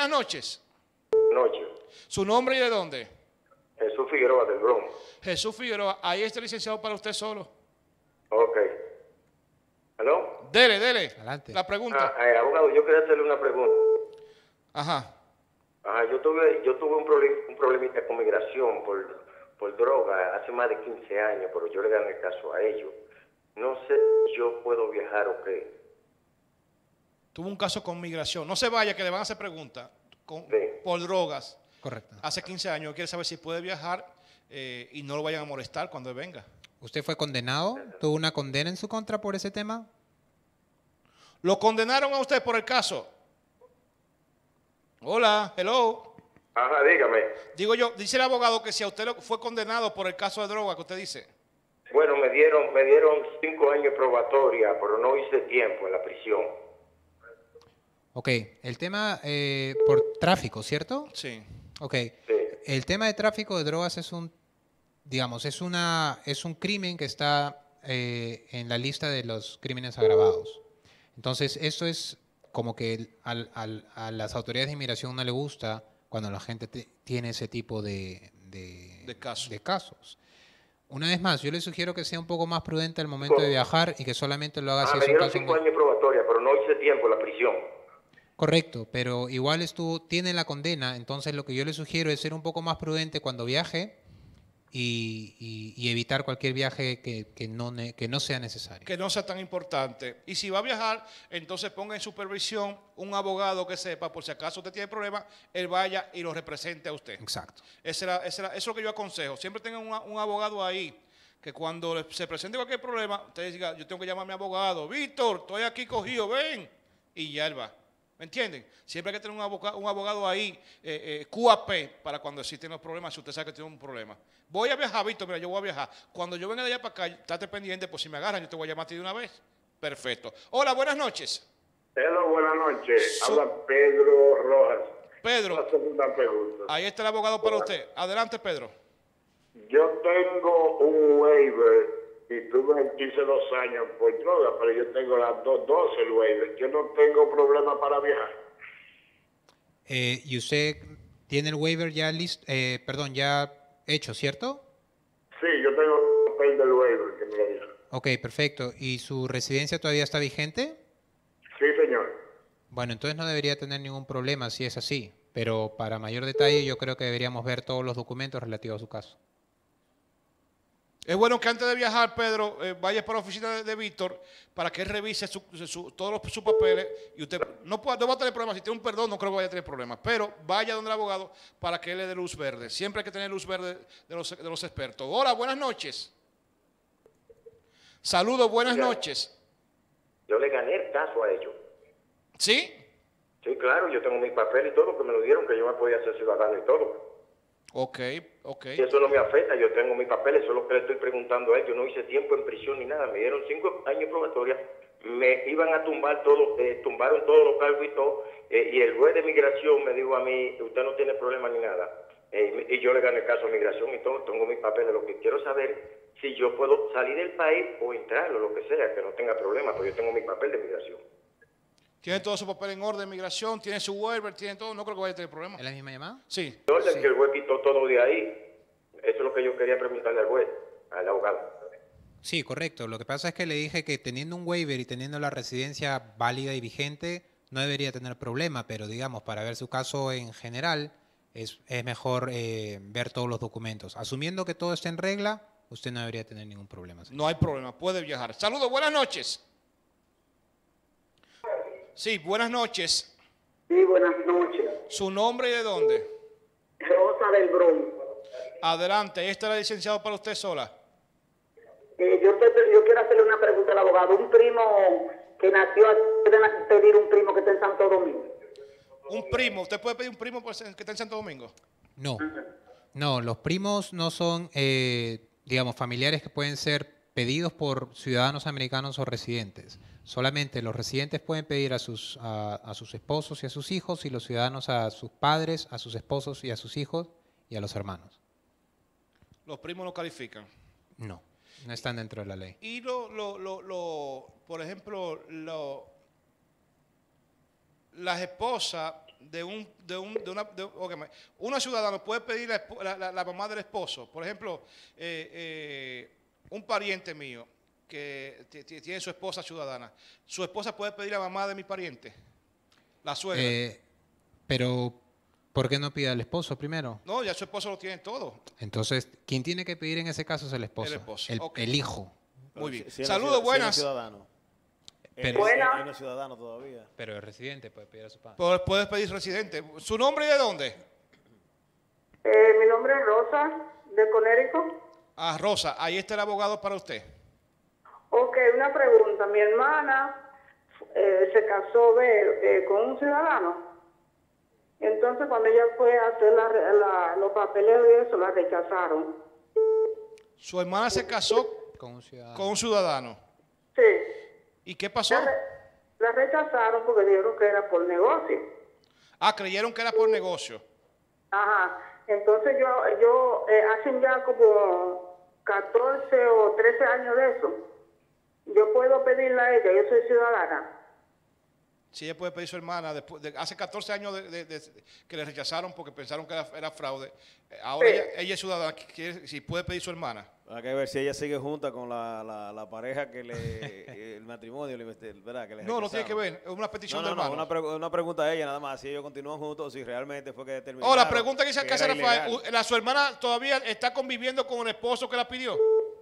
buenas noches. Noche. ¿Su nombre y de dónde? Jesús Figueroa del Bronx. Jesús Figueroa. Ahí está el licenciado para usted solo. Ok. ¿Aló? Dele. Adelante. La pregunta. Abogado, yo quería hacerle una pregunta. Ajá. Yo tuve un problemita con migración por droga hace más de 15 años, pero yo le gané el caso a ellos. No sé si yo puedo viajar o qué. Tuvo un caso con migración. No se vaya, que le van a hacer preguntas Sí. por drogas. Correcto. Hace 15 años. Quiere saber si puede viajar y no lo vayan a molestar cuando venga. ¿Usted fue condenado? ¿Tuvo una condena en su contra por ese tema? ¿Lo condenaron a usted por el caso? Hola, hello. Ajá, dígame. Digo yo, dice el abogado que si a usted fue condenado por el caso de droga que usted dice. Bueno, me dieron 5 años probatoria, pero no hice tiempo en la prisión. Ok, el tema por tráfico, ¿cierto? Sí. Ok, Sí. el tema de tráfico de drogas es un, digamos, es un crimen que está en la lista de los crímenes agravados. Entonces, eso es como que a las autoridades de inmigración no le gusta cuando la gente tiene ese tipo de casos. Una vez más, yo le sugiero que sea un poco más prudente al momento de viajar y que solamente lo haga si Me es un dieron caso 5 años probatoria, pero no hice tiempo en la prisión. correcto, pero igual tiene la condena, entonces lo que yo le sugiero es ser un poco más prudente cuando viaje y evitar cualquier viaje que no sea necesario. Que no sea tan importante. Y si va a viajar, entonces ponga en supervisión un abogado que sepa, por si acaso usted tiene problemas, él vaya y lo represente a usted. Exacto. Eso es lo que yo aconsejo. Siempre tengan un abogado ahí, que cuando se presente cualquier problema, usted diga, yo tengo que llamar a mi abogado. Víctor, estoy aquí cogido, ven. Y ya él va. ¿Me entienden? Siempre hay que tener un abogado ahí, QAP, para cuando existen los problemas, si usted sabe que tiene un problema. Voy a viajar, Víctor, mira, yo voy a viajar. Cuando yo venga de allá para acá, estate pendiente, pues si me agarran, yo te voy a llamar a ti de una vez. Perfecto. Hola, buenas noches. Hello, buenas noches. Habla Pedro Rojas. Pedro, Una segunda pregunta. ahí está el abogado para usted. Adelante, Pedro. Yo tengo un waiver y hice 2 años por droga, pero yo tengo las 12 el waiver. Yo no tengo problema para viajar. ¿Y usted tiene el waiver ya ya hecho, cierto? Sí, yo tengo el papel del waiver que me lo dieron. Ok, perfecto. ¿Y su residencia todavía está vigente? Sí, señor. Bueno, entonces no debería tener ningún problema si es así. Pero para mayor detalle yo creo que deberíamos ver todos los documentos relativos a su caso. Es bueno que antes de viajar, Pedro, vaya para la oficina de Víctor para que él revise todos sus papeles y usted no va a tener problemas. Si tiene un perdón, no creo que vaya a tener problemas, pero vaya donde el abogado para que él le dé luz verde. Siempre hay que tener luz verde de los expertos. Hola, buenas noches. Saludos, buenas noches. Yo le gané el caso a ellos. ¿Sí? Sí, claro, yo tengo mis papeles y todo, que me lo dieron, que yo me podía hacer ciudadano y todo. Ok. Y eso no me afecta, yo tengo mis papeles, eso es lo que le estoy preguntando a ellos. No hice tiempo en prisión ni nada, me dieron 5 años probatoria, me iban a tumbar todo, tumbaron todos los cargos y todo, y el juez de migración me dijo a mí, usted no tiene problema ni nada. Y yo le gané el caso de migración y todo, tengo mis papeles. Lo que quiero saber si yo puedo salir del país o entrar o lo que sea, que no tenga problema, porque yo tengo mi papel de migración. Tiene todo su papel en orden, migración, tiene su waiver, tiene todo, no creo que vaya a tener problemas. ¿Es la misma llamada? Sí. Orden que el juez quitó todo de ahí. Eso es lo que yo quería preguntarle al juez, al abogado. Sí, correcto. Lo que pasa es que le dije que teniendo un waiver y teniendo la residencia válida y vigente, no debería tener problema, pero digamos, para ver su caso en general, es mejor ver todos los documentos. Asumiendo que todo esté en regla, usted no debería tener ningún problema. No hay problema, puede viajar. Saludos, buenas noches. Sí, buenas noches. Sí, buenas noches. ¿Su nombre y de dónde? Rosa del Bronx. Adelante, esta es la licenciada para usted sola. Yo quiero hacerle una pregunta al abogado. Un primo que nació, puede pedir un primo que está en Santo Domingo. Un primo, ¿usted puede pedir un primo que está en Santo Domingo? No, los primos no son, digamos, familiares que pueden ser pedidos por ciudadanos americanos o residentes. Solamente los residentes pueden pedir a sus esposos y a sus hijos, y los ciudadanos a sus padres, a sus esposos y a sus hijos y a los hermanos. Los primos no califican. No están dentro de la ley. Y por ejemplo, las esposas una ciudadana puede pedir la mamá del esposo. Por ejemplo, un pariente mío que tiene su esposa ciudadana. Su esposa puede pedir a la mamá de mi pariente, la suegra. Pero, ¿por qué no pide al esposo primero? No, ya su esposo lo tiene todo. Entonces, ¿quién tiene que pedir en ese caso es el esposo? El esposo, ok. El hijo. Muy bien. Si él Saludos, es buenas. ciudadano. Pero- Buenas. Él no es ciudadano todavía. Pero el residente puede pedir a su padre. Puedes pedir residente. ¿Su nombre y de dónde? Mi nombre es Rosa, de Conérico. Ah, Rosa, ahí está el abogado para usted. Ok, una pregunta. Mi hermana se casó con un ciudadano. Entonces, cuando ella fue a hacer los papeles y eso, la rechazaron. Su hermana se casó Con un ciudadano. con un ciudadano. Sí. ¿Y qué pasó? La rechazaron porque dijeron que era por negocio. Ah, creyeron que era por negocio. Ajá. Entonces, yo hacen ya como 14 o 13 años de eso. Yo puedo pedirle a ella, yo soy ciudadana. Si ella puede pedir su hermana, después de hace 14 años que le rechazaron porque pensaron que era fraude. Ahora Sí. ella es ciudadana, si puede pedir su hermana. Hay que ver si ella sigue junta con la pareja que el matrimonio, ¿verdad? Que le No, no tiene que rechazaron. ver, es una petición No, de no, hermano. una pregunta a ella nada más, si ellos continúan juntos o si realmente fue que determinaron. Oh, la pregunta que se que hace era Rafael, ilegal. ¿su hermana todavía está conviviendo con el esposo que la pidió?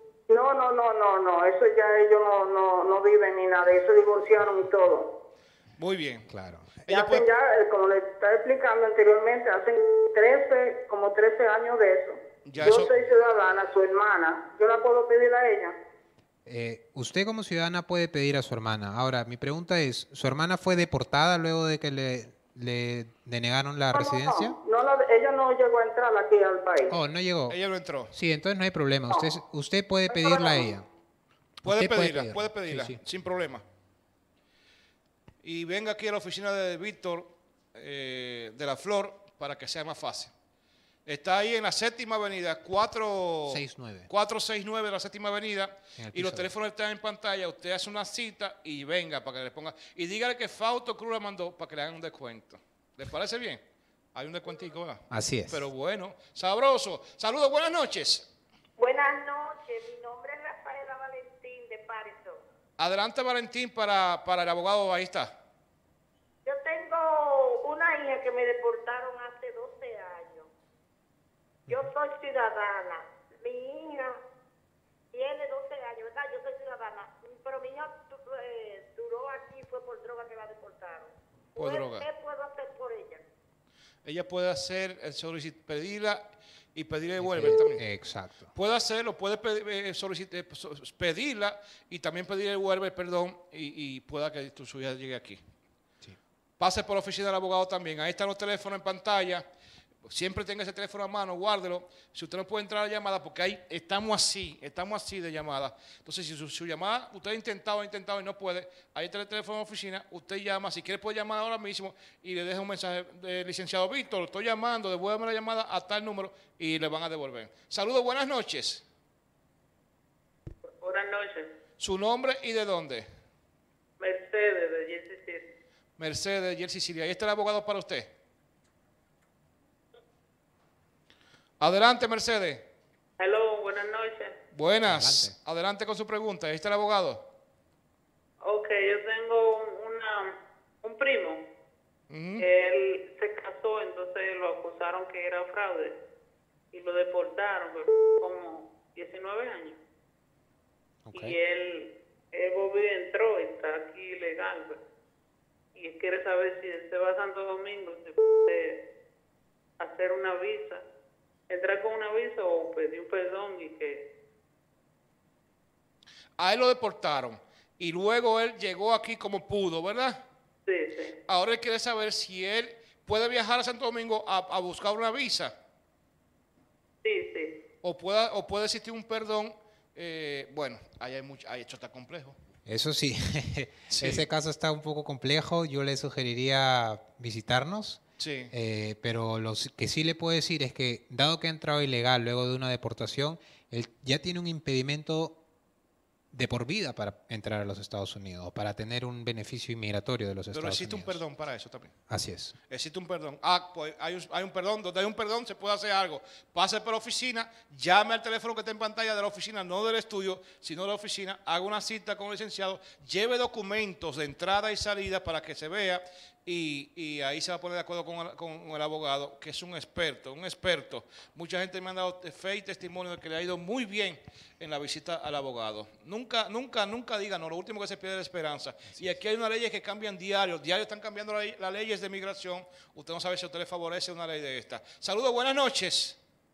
No, eso ya ellos no viven ni nada, eso divorciaron y todo. Muy bien. Claro. Y Ella hacen puede, ya, como le estaba explicando anteriormente, hacen 13 años de eso. Ya Yo eso- soy ciudadana, su hermana, yo la puedo pedir a ella. Usted como ciudadana puede pedir a su hermana. Ahora, mi pregunta es, ¿su hermana fue deportada luego de que le denegaron la residencia? Ella no llegó a entrar aquí al país. Oh, no llegó. ella no entró. Sí, entonces no hay problema. Usted puede pedirla a ella. Puede Usted pedirla, puede pedirla, Sí, sí. sin problema. Y venga aquí a la oficina de Víctor de la Flor para que sea más fácil. Está ahí en la séptima avenida, 469 de la séptima avenida, En el y los piso teléfonos están en pantalla. Usted hace una cita y venga para que le ponga. Y dígale que Fausto Cruz la mandó para que le hagan un descuento. ¿Les parece bien? Hay un descuentico, ¿verdad? Así es. Pero bueno, sabroso. Saludos, buenas noches. Buenas noches, mi nombre es Rafaela Valentín de Patterson. Adelante, Valentín, para el abogado. Ahí está. Yo tengo una hija que me deportaron hace 12 años. Yo soy ciudadana. Mi hija tiene 12 años, ¿verdad? Yo soy ciudadana. Pero mi hija duró aquí, fue por droga que la deportaron. Por droga. ¿Qué puedo hacer por ella? Ella puede hacer pedirla y pedirle devuelve también. Exacto. Puede hacerlo, puede pedirla y también pedirle devuelve, perdón, y pueda que su hija llegue aquí. Sí. Pase por la oficina del abogado también. Ahí están los teléfonos en pantalla. Siempre tenga ese teléfono a mano, guárdelo. Si usted no puede entrar a la llamada, porque ahí estamos así de llamada. Entonces, si su llamada, usted ha intentado y no puede, ahí está el teléfono de la oficina, usted llama, si quiere puede llamar ahora mismo y le deja un mensaje de licenciado Víctor, estoy llamando, devuélveme la llamada a tal número y le van a devolver. Saludos, buenas noches. Buenas noches. ¿Su nombre y de dónde? Mercedes de Jersey City. Mercedes, Jersey City. Ahí está el abogado para usted. Adelante, Mercedes. Hello, buenas noches. Buenas. Adelante con su pregunta. Ahí está el abogado. Ok, yo tengo un primo. Ujú. Él se casó, entonces lo acusaron que era fraude y lo deportaron por como 19 años. Ok. Y él volvió y entró, está aquí ilegal. Pues. Y él quiere saber si él se va a Santo Domingo, se puede hacer una visa, entrar con una visa o pedir un perdón y que... A él lo deportaron y luego él llegó aquí como pudo, ¿verdad? Sí, sí. Ahora él quiere saber si él puede viajar a Santo Domingo a buscar una visa Sí, sí. o puede existir un perdón. Bueno, ahí esto está complejo. Eso sí, Sí. ese caso está un poco complejo. Yo le sugeriría visitarnos. Sí. Pero lo que sí le puedo decir es que, dado que ha entrado ilegal luego de una deportación, él ya tiene un impedimento de por vida para entrar a los Estados Unidos, o para tener un beneficio inmigratorio de los Pero Estados existe un Unidos. perdón para eso también. Así es. Existe un perdón. Pues hay un perdón. Donde hay un perdón se puede hacer algo. Pase por la oficina, llame al teléfono que está en pantalla de la oficina, no del estudio, sino de la oficina, haga una cita con el licenciado, lleve documentos de entrada y salida para que se vea y ahí se va a poner de acuerdo con el abogado, que es un experto, un experto. Mucha gente me ha dado fe y testimonio de que le ha ido muy bien en la visita al abogado. Nunca digan, no, lo último que se pierde es la esperanza. Y aquí hay unas leyes que cambian diarios están cambiando las leyes de migración. Usted no sabe si a usted le favorece una ley de esta. Saludos, buenas noches.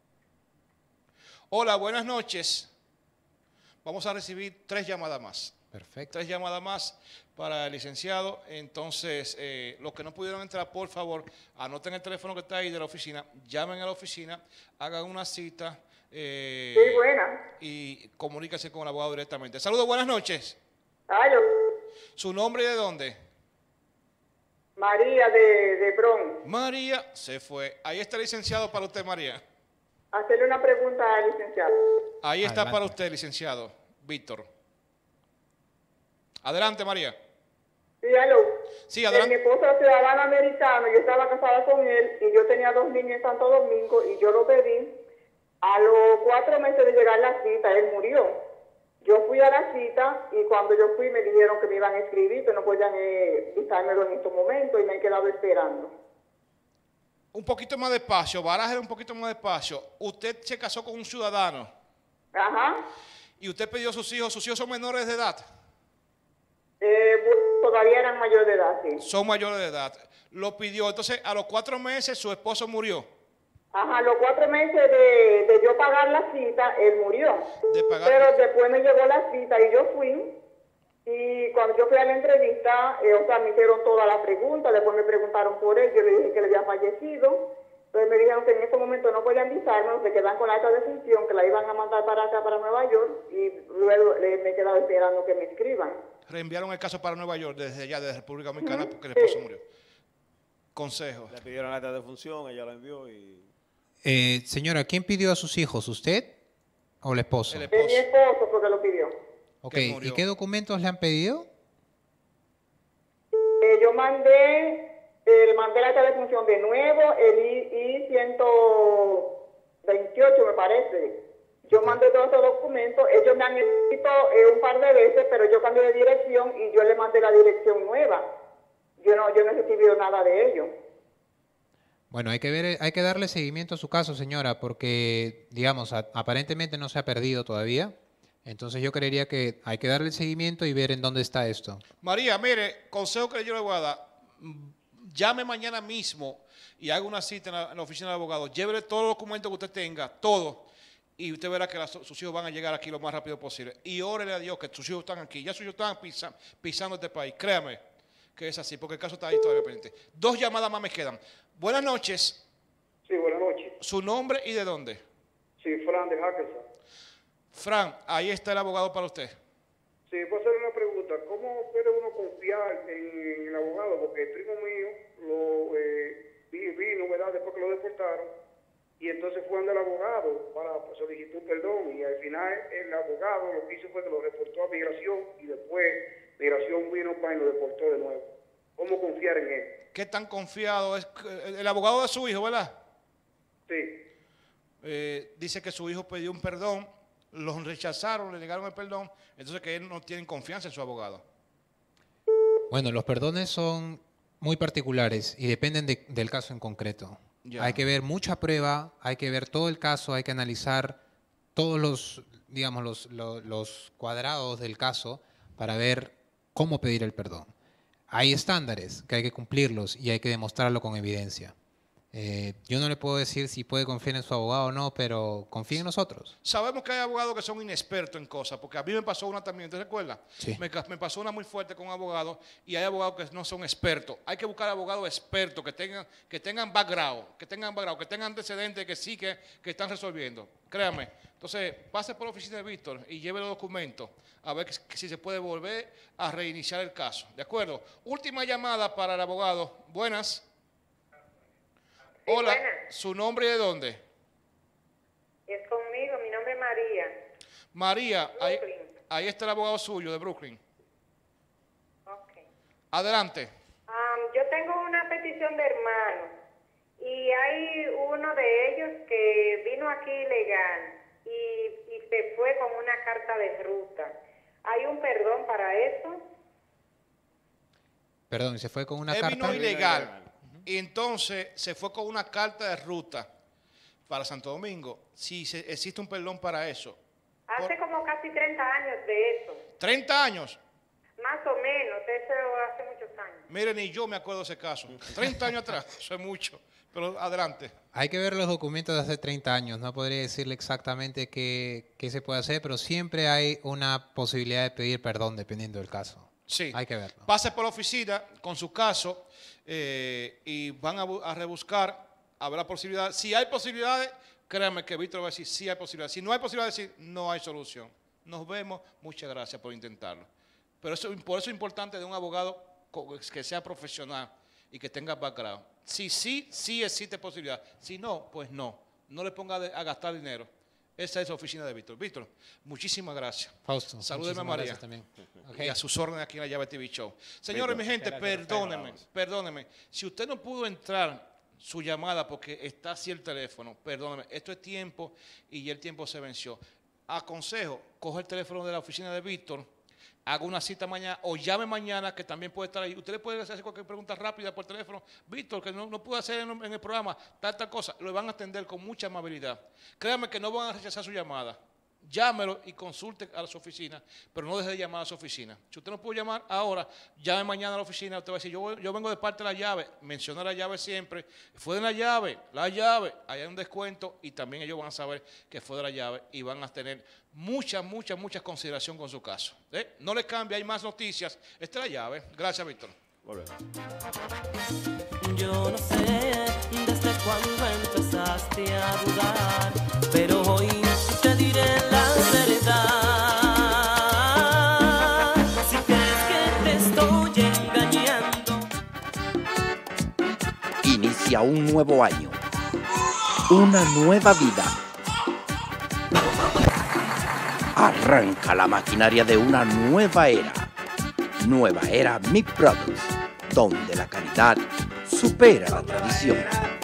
Hola, buenas noches. Vamos a recibir 3 llamadas más. Perfecto. 3 llamadas más para el licenciado. Entonces, los que no pudieron entrar, por favor, anoten el teléfono que está ahí de la oficina, llamen a la oficina, hagan una cita Sí, buena. y comuníquense con el abogado directamente. Saludos, buenas noches. Aló. ¿Su nombre y de dónde? María de Bronx. María se fue. Ahí está el licenciado para usted, María. Hacerle una pregunta al licenciado. Ahí está Adelante. para usted, licenciado Víctor. Adelante, María. Sí, aló. Sí, Mi adelante. esposo es ciudadano americano, yo estaba casada con él y yo tenía 2 niños en Santo Domingo y yo lo pedí. A los 4 meses de llegar la cita, él murió. Yo fui a la cita y cuando yo fui me dijeron que me iban a escribir, que no podían visármelo en estos momentos y me he quedado esperando. Un poquito más despacio, baraje un poquito más despacio. Usted se casó con un ciudadano Ajá. y usted pidió a sus hijos son menores de edad, Todavía eran mayores de edad, sí. son mayores de edad. Lo pidió, entonces a los 4 meses su esposo murió. Ajá, los 4 meses de yo pagar la cita, él murió. De pagar- Pero después me llegó la cita y yo fui. Y cuando yo fui a la entrevista, me hicieron todas las preguntas. Después me preguntaron por él. Yo le dije que él había fallecido. Entonces me dijeron que en ese momento no podían avisarme, se quedan con la acta de defunción, que la iban a mandar para acá, para Nueva York. Y luego me he quedado esperando que me escriban. Reenviaron el caso para Nueva York desde allá, desde República Dominicana, porque el esposo murió. Consejo. Le pidieron la acta de función, ella la envió y... Señora, ¿quién pidió a sus hijos? ¿Usted o el esposo? El Es mi esposo porque lo pidió. Ok, que ¿y murió. qué documentos le han pedido? Yo mandé la acta de función de nuevo, el I-128 me parece. Yo mandé todos esos documentos, ellos me han escrito un par de veces, pero yo cambié de dirección y yo le mandé la dirección nueva. Yo no he recibido nada de ellos. Bueno, hay que darle seguimiento a su caso, señora, porque, digamos, aparentemente no se ha perdido todavía. Entonces yo creería que hay que darle seguimiento y ver en dónde está esto. María, mire, consejo que yo le voy a dar. Llame mañana mismo y haga una cita en la oficina del abogado. Llévele todos los documentos que usted tenga, todo. Y usted verá que sus hijos van a llegar aquí lo más rápido posible. Y órele a Dios que sus hijos están aquí. Ya sus hijos están pisando este país. Créame que es así, porque el caso está ahí todavía pendiente. 2 llamadas más me quedan. Buenas noches. Sí, buenas noches. ¿Su nombre y de dónde? Sí, Fran de Hackensack. Fran, ahí está el abogado para usted. Sí, voy a hacer una pregunta. ¿Cómo puede uno confiar en el abogado? Porque el primo mío vino, ¿verdad? Después que lo deportaron. Y entonces fue ante el abogado para solicitar un perdón. Y al final el abogado lo que hizo fue que lo reportó a Migración. Y después Migración vino para y lo deportó de nuevo. ¿Cómo confiar en él? ¿Qué tan confiado es? El abogado de su hijo, ¿verdad? Sí. Dice que su hijo pidió un perdón, los rechazaron, le negaron el perdón, entonces que él no tiene confianza en su abogado. Bueno, los perdones son muy particulares y dependen del caso en concreto. Ya. Hay que ver mucha prueba, hay que ver todo el caso, hay que analizar todos los cuadrados del caso para ver cómo pedir el perdón. Hay estándares que hay que cumplirlos y hay que demostrarlo con evidencia. Yo no le puedo decir si puede confiar en su abogado o no, pero confíe en nosotros. Sabemos que hay abogados que son inexpertos en cosas, porque a mí me pasó una también, ¿te recuerdas? Sí. Me pasó una muy fuerte con un abogado y hay abogados que no son expertos. Hay que buscar abogados expertos que tengan background, que tengan antecedentes, que sí que están resolviendo. Créame. Entonces, pase por la oficina de Víctor y lleve los documentos a ver si se puede volver a reiniciar el caso. ¿De acuerdo? Última llamada para el abogado. Buenas. Sí, Hola, buenas. ¿su nombre y de dónde? Es conmigo, mi nombre es María. María, ahí, Brooklyn. ahí está el abogado suyo de Brooklyn. Ok. Adelante. Yo tengo una petición de hermanos y hay uno de ellos que vino aquí ilegal y se fue con una carta de ruta. ¿Hay un perdón para eso? Perdón, se fue con una Él carta. vino ilegal y entonces se fue con una carta de ruta para Santo Domingo. Si existe un perdón para eso. Hace como casi 30 años de eso. 30 años. Más o menos, eso hace muchos años. Miren, ni yo me acuerdo de ese caso. 30 años atrás, eso es mucho. Pero adelante. Hay que ver los documentos de hace 30 años. No podría decirle exactamente qué se puede hacer, pero siempre hay una posibilidad de pedir perdón dependiendo del caso. Sí. Hay que verlo. Pase por la oficina con su caso y van a rebuscar, habrá posibilidad. Si hay posibilidades, créanme que Víctor va a decir sí hay posibilidades. Si no hay posibilidades, decir no hay solución. Nos vemos, muchas gracias por intentarlo. Pero por eso es importante de un abogado que sea profesional y que tenga background. Si sí existe posibilidad. Si no, pues no. No le ponga a gastar dinero. Esa es la oficina de Víctor. Víctor, muchísimas gracias. Fausto, Salúdeme a muchísimas María. gracias también. Y a sus órdenes aquí en la Llave TV Show. Señores, mi gente, perdónenme. Si usted no pudo entrar su llamada porque está así el teléfono, perdónenme. Esto es tiempo y ya el tiempo se venció. Aconsejo, coge el teléfono de la oficina de Víctor, haga una cita mañana o llame mañana que también puede estar ahí. Usted le puede hacer cualquier pregunta rápida por teléfono. Víctor, que no pudo hacer en el programa tal cosa. Lo van a atender con mucha amabilidad. Créanme que no van a rechazar su llamada. Llámelo y consulte a su oficina, pero no deje de llamar a su oficina. Si usted no pudo llamar ahora, llame mañana a la oficina. Usted va a decir, yo vengo de parte de la llave. Menciona la llave siempre. Fue de la llave, hay un descuento y también ellos van a saber que fue de la llave y van a tener mucha consideración con su caso. No le cambie, hay más noticias. Esta es la llave. Gracias, Víctor. Yo no sé desde cuándo empezaste a dudar, pero hoy te diré la verdad. Si crees que te estoy engañando. Inicia un nuevo año, una nueva vida. Arranca la maquinaria de una nueva era. Nueva era Meat Products, donde la calidad supera la tradición.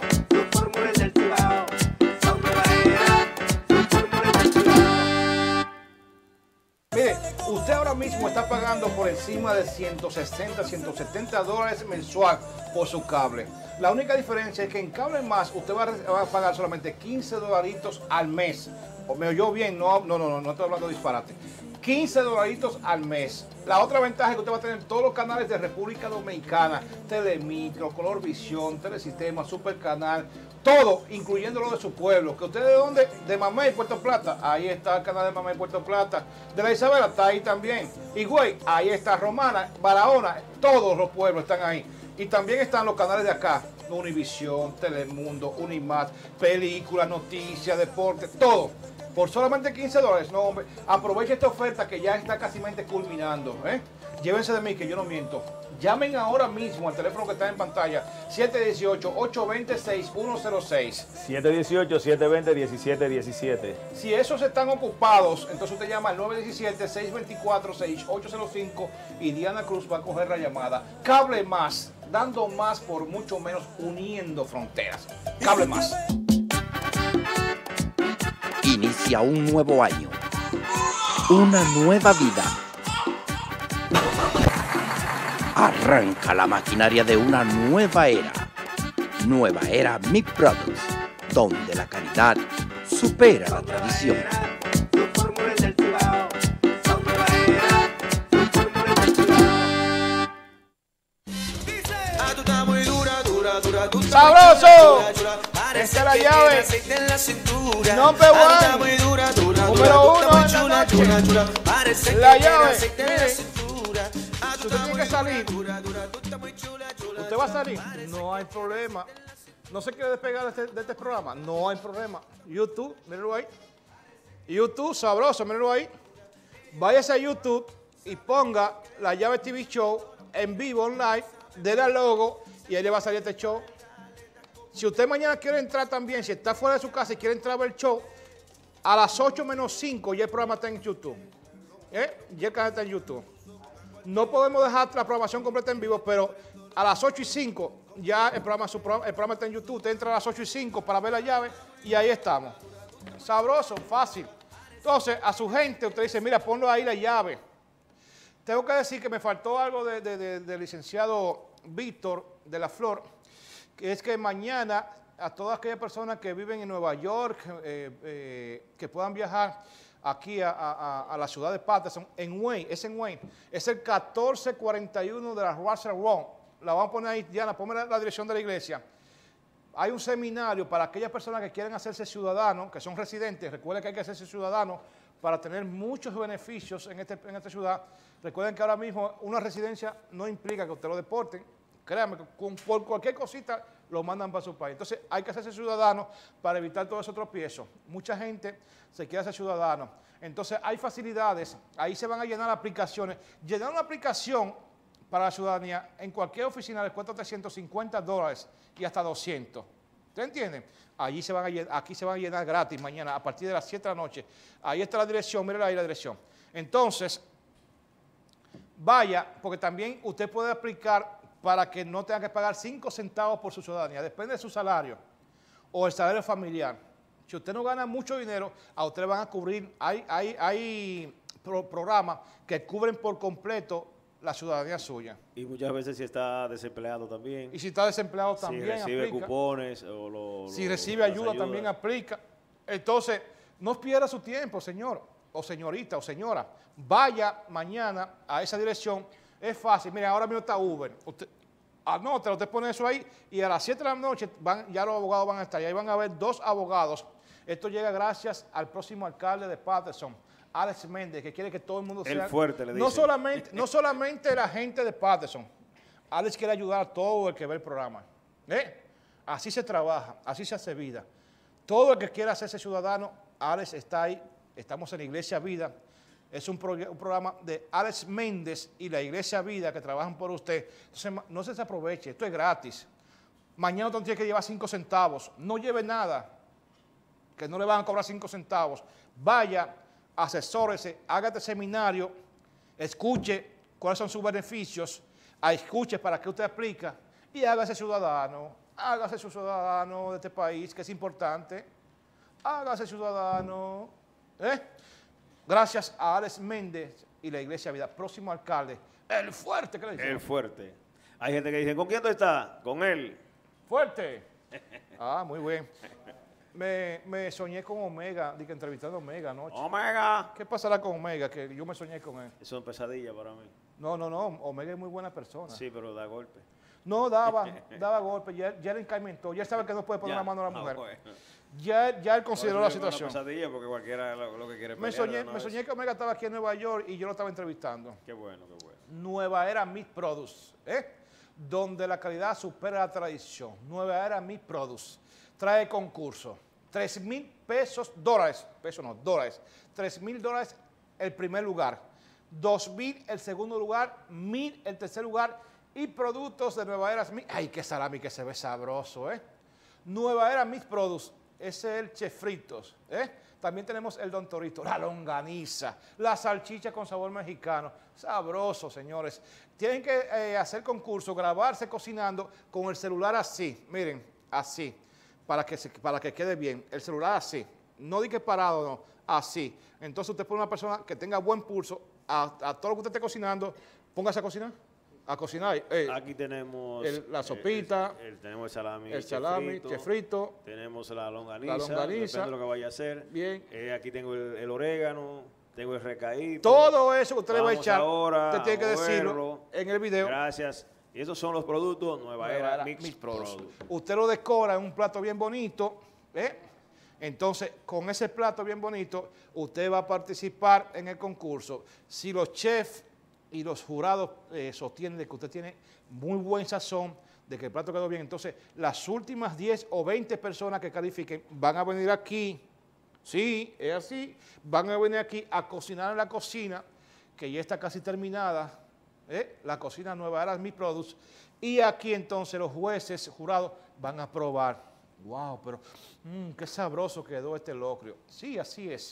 Mire, usted ahora mismo está pagando por encima de 160, 170 dólares mensual por su cable. La única diferencia es que en Cable Más usted va a pagar solamente 15 dolaritos al mes. ¿O me oyó bien? No estoy hablando de disparate. 15 dolaritos al mes. La otra ventaja es que usted va a tener todos los canales de República Dominicana, Telemicro, Colorvisión, Telesistema, Supercanal, todo, incluyendo lo de su pueblo. ¿Que usted de dónde? De Mamey, Puerto Plata. Ahí está el canal de Mamey, Puerto Plata. De la Isabela está ahí también. Y güey, ahí está Romana, Barahona, todos los pueblos están ahí. Y también están los canales de acá, Univisión, Telemundo, Unimat, películas, noticias, deporte, todo. Por solamente 15 dólares, no hombre, aproveche esta oferta que ya está casi culminando, Llévense de mí que yo no miento. Llamen ahora mismo al teléfono que está en pantalla, 718-820-6106. 718-720-1717. Si esos están ocupados, entonces usted llama al 917-624-6805 y Diana Cruz va a coger la llamada. Cable Más, dando más por mucho menos, uniendo fronteras. Cable Más. Inicia un nuevo año, una nueva vida. Arranca la maquinaria de una nueva era. Nueva era Meat Products, donde la calidad supera la tradición. ¡Sabroso! Esta es la llave. Number one. Número uno en la noche. La llave. Mire, si usted tiene que salir, ¿usted va a salir? No hay problema. ¿No se quiere despegar de este programa? No hay problema. YouTube, míralo ahí. YouTube, sabroso, míralo ahí. Váyase a YouTube y ponga La Llave TV Show en vivo, online, déle al logo y ahí le va a salir este show. Si usted mañana quiere entrar también, si está fuera de su casa y quiere entrar a ver el show, a las 8 menos 5 ya el programa está en YouTube. Ya el canal está en YouTube. No podemos dejar la programación completa en vivo, pero a las 8:05 ya el programa está en YouTube. Usted entra a las 8:05 para ver la llave y ahí estamos. Sabroso, fácil. Entonces, a su gente, usted dice, mira, ponlo ahí la llave. Tengo que decir que me faltó algo del licenciado Víctor de la Flor, que es que mañana a todas aquellas personas que viven en Nueva York, que puedan viajar aquí a la ciudad de Patterson, en Wayne, es el 1441 de la Russell Road. La vamos a poner ahí, Diana, ponme la dirección de la iglesia. Hay un seminario para aquellas personas que quieren hacerse ciudadanos, que son residentes. Recuerden que hay que hacerse ciudadanos para tener muchos beneficios en esta ciudad. Recuerden que ahora mismo una residencia no implica que usted lo deporten. Créanme, que por cualquier cosita lo mandan para su país. Entonces hay que hacerse ciudadanos para evitar todos esos tropiezos. Mucha gente se quiere hacer ciudadano. Entonces hay facilidades, ahí se van a llenar aplicaciones. Llenar una aplicación para la ciudadanía en cualquier oficina les cuesta $350 y hasta 200. ¿Usted entiende? Aquí se van a llenar gratis mañana a partir de las 7 de la noche. Ahí está la dirección, mírala ahí la dirección. Entonces, vaya, porque también usted puede aplicar para que no tenga que pagar 5 centavos por su ciudadanía. Depende de su salario o el salario familiar. Si usted no gana mucho dinero, a usted le van a cubrir, hay programas que cubren por completo la ciudadanía suya. Y muchas veces si está desempleado también. Y si está desempleado también si recibe aplica. Cupones o si recibe ayuda también aplica. Entonces, no pierda su tiempo, señor, o señorita, o señora. Vaya mañana a esa dirección. Es fácil. Mira, ahora mismo está Uber. Anótalo, usted pone eso ahí y a las 7 de la noche ya los abogados van a estar. Y ahí van a haber 2 abogados. Esto llega gracias al próximo alcalde de Patterson, Alex Méndez, que quiere que todo el mundo sea... El fuerte, le dice. No solamente la gente de Patterson. Alex quiere ayudar a todo el que ve el programa. Así se trabaja, así se hace vida. Todo el que quiera hacerse ciudadano, Alex está ahí. Estamos en la Iglesia Vida. Es un programa de Alex Méndez y la Iglesia Vida que trabajan por usted. Entonces, no se desaproveche, esto es gratis. Mañana usted tiene que llevar 5 centavos. No lleve nada, que no le van a cobrar 5 centavos. Vaya, asesórese, haga este seminario, escuche cuáles son sus beneficios, escuche para qué usted aplica y hágase ciudadano de este país, que es importante. Hágase ciudadano. Gracias a Alex Méndez y la Iglesia Vida. Próximo alcalde, el fuerte, ¿qué le dicen? El fuerte. Hay gente que dice, ¿con quién tú estás? Con él. Fuerte. Muy bien. Me soñé con Omega, dije entrevistando a Omega anoche. Omega. ¿Qué pasará con Omega? Que yo me soñé con él. Eso es pesadilla para mí. No, Omega es muy buena persona. Sí, pero da golpe. No, daba golpe, ya él encarmentó, ya sabe que no puede poner la mano a la mujer. Bueno. Ya él consideró la situación. Es una pesadilla porque cualquiera lo que quiere Me soñé que Omega estaba aquí en Nueva York y yo lo estaba entrevistando. Qué bueno, qué bueno. Nueva Era Meat Produce, donde la calidad supera la tradición. Nueva Era Meat Produce trae concurso. $3,000 dólares, pesos no, dólares. $3,000 el primer lugar, $2,000 el segundo lugar, $1,000 el tercer lugar y productos de Nueva Era Meat. ¡Ay, qué salami que se ve sabroso! Nueva Era Meat Produce, ese es el Chef Fritos. También tenemos el Don Torito, la longaniza, la salchicha con sabor mexicano. Sabroso, señores. Tienen que hacer concurso, grabarse cocinando con el celular así, miren, así. Para que quede bien. El celular así. No di que parado, no. Así. Entonces usted pone una persona que tenga buen pulso a todo lo que usted esté cocinando. Póngase a cocinar. A cocinar. Aquí tenemos la sopita. Tenemos el salami, chef frito. Tenemos la longaniza. Depende de lo que vaya a hacer. Bien. Aquí tengo el orégano. Tengo el recaído. Todo eso que usted le va a echar. Ahora, usted tiene que decirlo en el video. Gracias. Y esos son los productos Nueva Era Mixed Produce. Usted lo decora en un plato bien bonito, Entonces, con ese plato bien bonito, usted va a participar en el concurso. Si los chefs y los jurados sostienen de que usted tiene muy buen sazón, de que el plato quedó bien, entonces las últimas 10 o 20 personas que califiquen van a venir aquí, sí, es así, van a venir aquí a cocinar en la cocina, que ya está casi terminada, la cocina Nueva Era Meat Produce, y aquí entonces los jueces, jurados, van a probar. ¡Wow! Pero qué sabroso quedó este locrio. Sí, así es.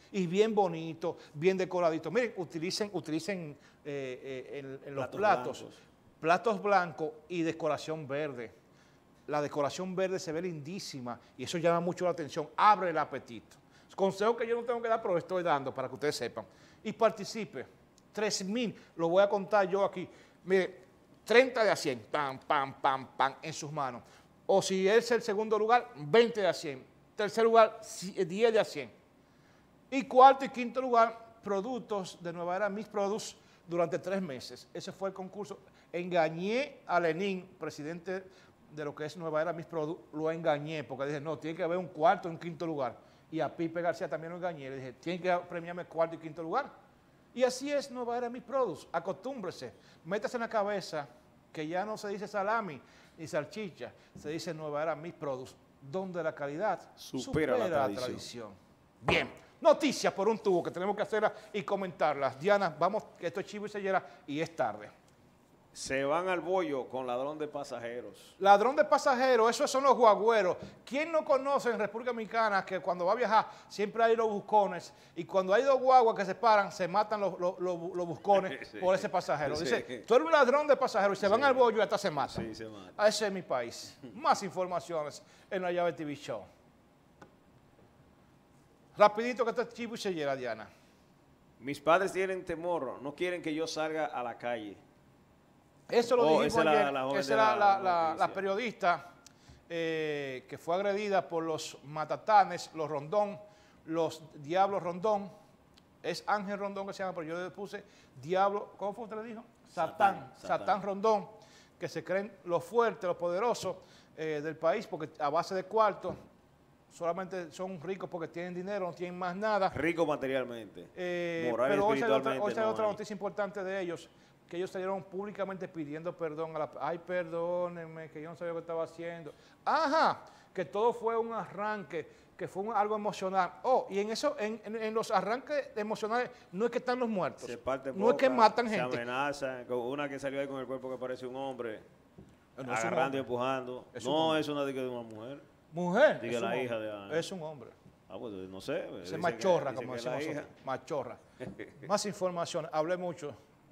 Y bien bonito, bien decoradito. Miren, utilicen en los platos blancos y decoración verde. La decoración verde se ve lindísima y eso llama mucho la atención, abre el apetito. Consejo que yo no tengo que dar, pero estoy dando para que ustedes sepan. Y participe. 3,000, lo voy a contar yo aquí. Mire, 30 de a 100, pam, pam, pam, pam, en sus manos. O si es el segundo lugar, 20 de a 100. Tercer lugar, 10 de a 100. Y cuarto y quinto lugar, productos de Nueva Era Mix Products durante 3 meses. Ese fue el concurso. Engañé a Lenín, presidente de lo que es Nueva Era Mix Products, lo engañé porque dije, no, tiene que haber un cuarto y un quinto lugar. Y a Pipe García también lo engañé. Le dije, tiene que premiarme cuarto y quinto lugar. Y así es Nueva Era Mix Products. Acostúmbrese, métase en la cabeza que ya no se dice salami ni salchicha, se dice Nueva Era Mix Products, donde la calidad supera la tradición. Bien, noticias por un tubo que tenemos que hacerlas y comentarlas. Diana, vamos, que esto es chivo y sellera y es tarde. Se van al bollo con ladrón de pasajeros. Ladrón de pasajeros, esos son los guagüeros. ¿Quién no conoce en República Dominicana que cuando va a viajar siempre hay los buscones y cuando hay 2 guaguas que se paran, se matan los buscones por ese pasajero? Sí. Dice, tú eres un ladrón de pasajeros y se van al bollo y hasta se matan. Sí, se matan. Ese es mi país. Más informaciones en La Llave TV Show. Rapidito que esto es chivo y se llega, Diana. Mis padres tienen temor, no quieren que yo salga a la calle. Eso lo dijimos esa ayer. es Esa era la periodista que fue agredida por los Matatanes, los Rondón, los Diablos Rondón. Es Ángel Rondón que se llama, pero yo le puse Diablo, ¿cómo fue usted le dijo? Satán Rondón, que se creen los fuertes, los poderosos del país, porque a base de cuartos solamente son ricos porque tienen dinero, no tienen más nada. Ricos materialmente. Moral Pero y hoy espiritualmente. hay otra noticia importante de ellos, que ellos salieron públicamente pidiendo perdón ay, perdónenme, que yo no sabía lo que estaba haciendo. Ajá, que todo fue un arranque, que fue algo emocional. Y en eso, en los arranques emocionales, no es que están los muertos. Se parte no es que matan se gente. amenazan, con una que salió ahí con el cuerpo que parece un hombre, No es un agarrando hombre. y empujando. Es un No, hombre. es una de una mujer. Mujer. Diga es un la hombre. hija de Ana. Es un hombre. Pues no sé. Es dice machorra, que como dice que decimos la nosotros. Machorra. Más información, hablé mucho.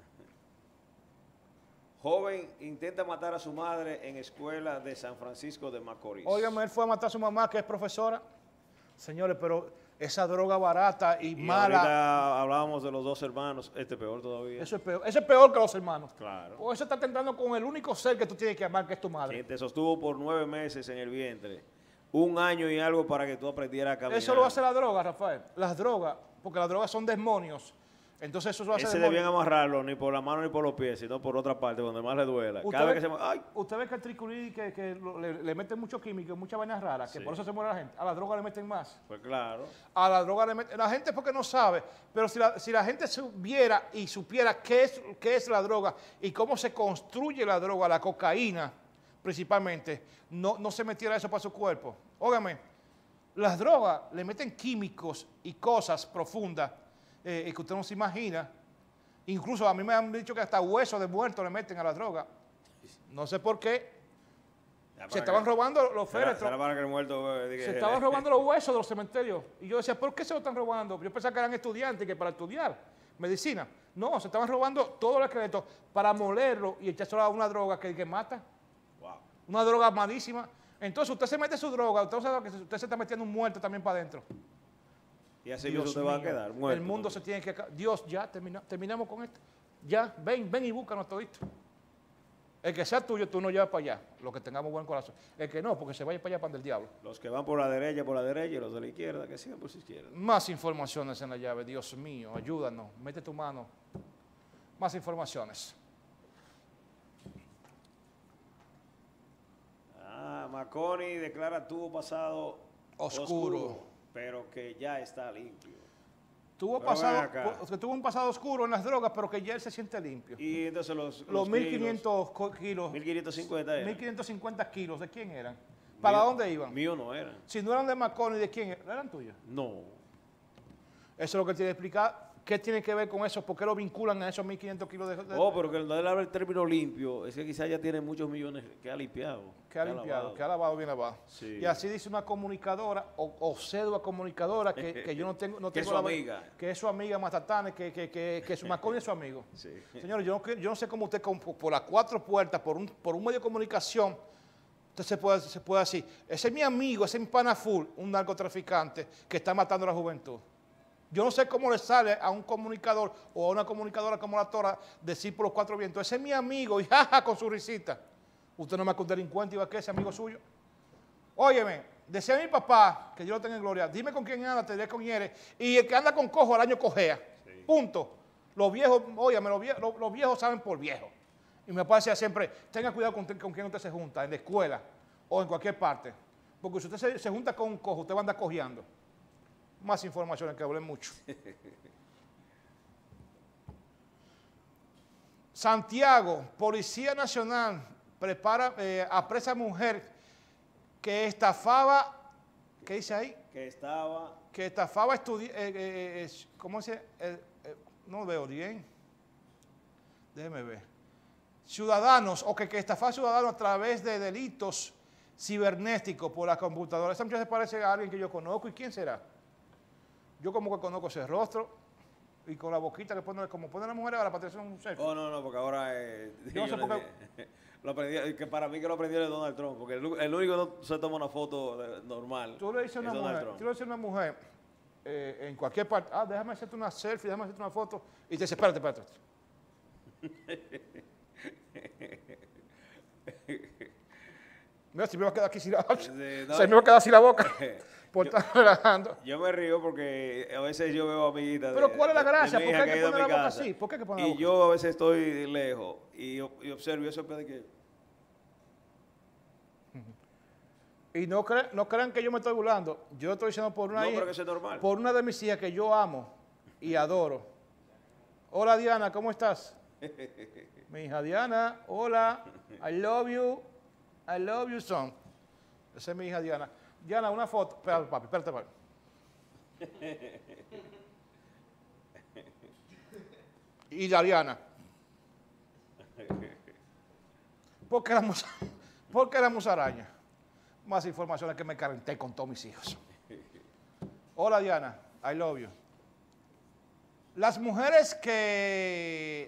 Joven intenta matar a su madre en escuela de San Francisco de Macorís. Óigame, él fue a matar a su mamá, que es profesora. Señores, pero esa droga barata y mala, Ahorita hablábamos de los 2 hermanos, peor todavía. eso es peor que los hermanos. Claro. O eso está tentando con el único ser que tú tienes que amar, que es tu madre. Quien te sostuvo por 9 meses en el vientre, 1 año y algo para que tú aprendieras a caminar. Eso lo hace la droga, Rafael. Las drogas, porque las drogas son demonios. Entonces eso lo hace Ese demonios. debían amarrarlo ni por la mano ni por los pies, sino por otra parte, donde más le duela. Cada vez que se... ¡Ay! Usted ve que el triculí le meten mucho químico, muchas vainas raras, que Sí. por eso se muere la gente. A la droga le meten más. Pues claro. A la droga le meten... La gente porque no sabe, pero si la gente supiera y supiera qué es la droga y cómo se construye la droga, la cocaína principalmente, no se metiera eso para su cuerpo. Óigame, las drogas le meten químicos y cosas profundas que usted no se imagina. Incluso a mí me han dicho que hasta huesos de muertos le meten a la droga. No sé por qué. Se estaban robando los féretros. Será para que el muerto... Se estaban robando los huesos de los cementerios. Y yo decía, ¿por qué se lo están robando? Yo pensaba que eran estudiantes y que para estudiar medicina. No, se estaban robando todo el esqueleto para molerlo y echárselo a una droga que mata. Wow. Una droga malísima. Entonces usted se mete su droga, usted sabe que usted se está metiendo un muerto también para adentro. Y así Dios mismo te va a mío, quedar muerto. el mundo se tiene que... Dios, ya terminamos con esto. Ya, ven y búscanos todito. El que sea tuyo, tú no llevas para allá, los que tengamos buen corazón. El que no, porque se vaya para allá, para el diablo. Los que van por la derecha, y los de la izquierda, que sigan por su izquierda. Más informaciones en La Llave, Dios mío, ayúdanos, mete tu mano. Más informaciones. Marconi declara tuvo pasado Oscuro. pero que ya está limpio. Tuvo un pasado oscuro en las drogas, pero que ya él se siente limpio. Y entonces Los kilos, 1.500 kilos. 1.550 eran. 1.550 kilos, ¿de quién eran? ¿Para dónde iban? Mío no eran. Si no eran de Marconi, ¿de quién eran? ¿Eran tuyos? No. Eso es lo que tiene que explicar ¿Qué tiene que ver con eso? ¿Por qué lo vinculan a esos 1.500 kilos de... Oh, pero que él habla el término limpio, es que quizás ya tiene muchos millones que ha limpiado. Que ha limpiado, que ha lavado bien lavado. Sí. Y así dice una comunicadora o pseudo comunicadora que yo no tengo que es su la- amiga. Que es su amiga Matatane, que su Marconi es su amigo. Sí. Señores, yo no sé cómo usted por las 4 puertas, por un medio de comunicación, usted se puede decir, ese es mi amigo, ese es mi pana full, un narcotraficante que está matando a la juventud. Yo no sé cómo le sale a un comunicador o a una comunicadora como la Tora decir por los 4 vientos, ese es mi amigo, y jaja, con su risita. Usted no es más que un delincuente y va a que ese amigo suyo. Óyeme, decía mi papá, que Dios lo tenga en gloria, dime con quién anda, te diré con quién eres, y el que anda con cojo al año cojea. Sí. Punto. Los viejos, óyeme, los viejos saben por viejo. Y mi papá decía siempre, tenga cuidado con quién usted se junta, en la escuela o en cualquier parte. Porque si usted se junta con un cojo, usted va a andar cojeando. Más informaciones que hablé mucho. Santiago, Policía Nacional apresa a mujer que estafaba, ¿qué dice ahí? Que estafaba estudiantes, ¿cómo se dice? No veo bien. Déjeme ver. Ciudadanos, o que estafaba ciudadanos a través de delitos cibernéticos por la computadora. Esa muchacha se parece a alguien que yo conozco. ¿Y quién será? Yo como que conozco ese rostro y con la boquita que pone, como pone la mujer ahora para tener un selfie. Oh, no, porque ahora yo no sé por qué. Lo aprendí, que para mí que lo aprendió de Donald Trump, porque el único que no se toma una foto normal. Tú le dices a una mujer, en cualquier parte, déjame hacerte una selfie, déjame hacerte una foto, y te dice, espérate. Mira, si me va a quedar aquí sin la boca. Se me va a quedar sin la boca. Por estar relajando. Yo me río porque a veces yo veo amiguitas. Pero ¿cuál es la gracia? ¿Por qué hay que poner la boca así? ¿Por qué hay que poner la boca? Y yo a veces estoy lejos y observo y eso de que... Y no crean que yo me estoy burlando. Yo estoy diciendo por una hija, pero que eso es normal. Por una de mis hijas que yo amo y adoro. Hola Diana, ¿cómo estás? Mi hija Diana, hola, I love you son. Esa es mi hija Diana. Diana, una foto. Espérate, papi, espérate. Y Diana. ¿Por qué la musaraña? Más informaciones que me calenté con todos mis hijos. Hola Diana, I love you. Las mujeres que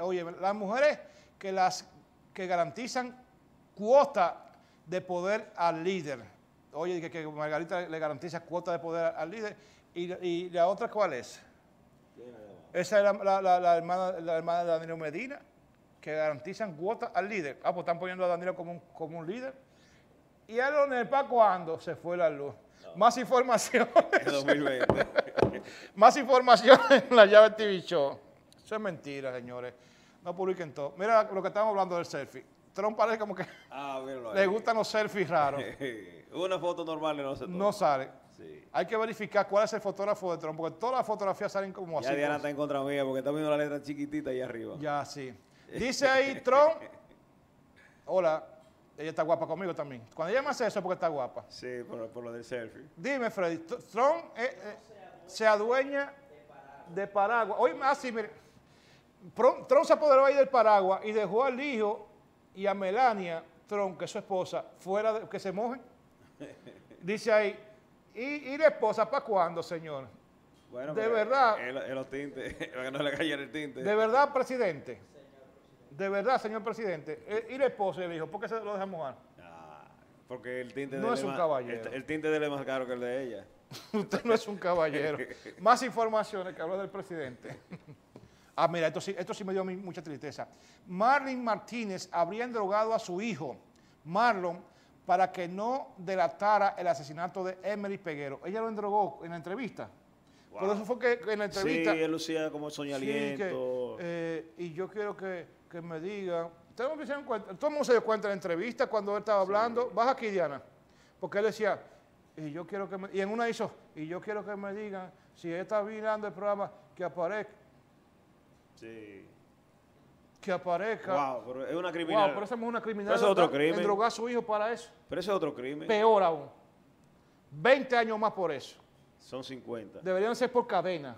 garantizan cuota de poder al líder. Oye, que Margarita le garantiza cuota de poder al líder. ¿Y la otra cuál es? Esa es la hermana de Danilo Medina, que garantizan cuota al líder. Pues están poniendo a Danilo como un líder. ¿Y a Leonel para cuándo se fue la luz? No. Más información. 2020. Más información en la llave TV Show. Eso es mentira, señores. No publiquen todo. Mira lo que estamos hablando del selfie. Trump parece como que le gustan los selfies raros. Una foto normal no se toma. No sale. Sí. Hay que verificar cuál es el fotógrafo de Trump, porque todas las fotografías salen como así. Ya Diana está en contra mía, porque está viendo la letra chiquitita ahí arriba. Ya, sí. Dice ahí Trump. Hola. Ella está guapa conmigo también. Cuando ella me hace eso es porque está guapa. Sí, por lo del selfie. Dime, Freddy, Trump se adueña de Paraguay. Oye, así, mire. Trump se apoderó ahí del Paraguay y dejó al hijo y a Melania Trump, que es su esposa, fuera de que se mojen. Dice ahí, ¿y la esposa para cuándo, señor? Bueno, de verdad. En los tintes, para que no le cayera el tinte. De verdad, presidente. De verdad, señor presidente. ¿Y la esposa y el hijo? ¿Por qué se lo deja mojar? Porque el tinte no es un caballero. El tinte de él es más caro que el de ella. Usted no es un caballero. Más informaciones que habló del presidente. Mira, esto sí me dio mucha tristeza. Marlon Martínez habría drogado a su hijo, Marlon, para que no delatara el asesinato de Emily Peguero. Ella lo endrogó en la entrevista. Wow. Por eso fue que en la entrevista... Sí, él lucía como soñaliento. Y yo quiero que me digan... Todo el mundo se dio cuenta en la entrevista cuando él estaba hablando. Baja aquí, Diana. Porque él decía, y en una hizo, y yo quiero que me digan, si él está mirando el programa, que aparezca. Sí. Que aparezca. Wow, pero es una criminal. Wow, pero esa mujer es una criminal. Pero eso es otro crimen. Endrogar a su hijo para eso. Pero eso es otro crimen. Peor aún. 20 años más por eso. Son 50. Deberían ser por cadena.